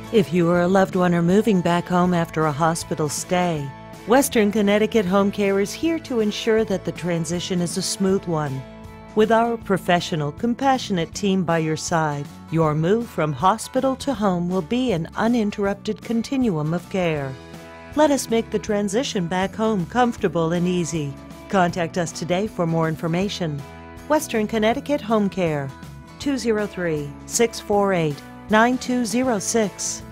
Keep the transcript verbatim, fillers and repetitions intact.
If you or a loved one are moving back home after a hospital stay, Western Connecticut Home Care is here to ensure that the transition is a smooth one. With our professional, compassionate team by your side, your move from hospital to home will be an uninterrupted continuum of care. Let us make the transition back home comfortable and easy. Contact us today for more information. Western Connecticut Home Care, two oh three, six four eight, nine two oh six.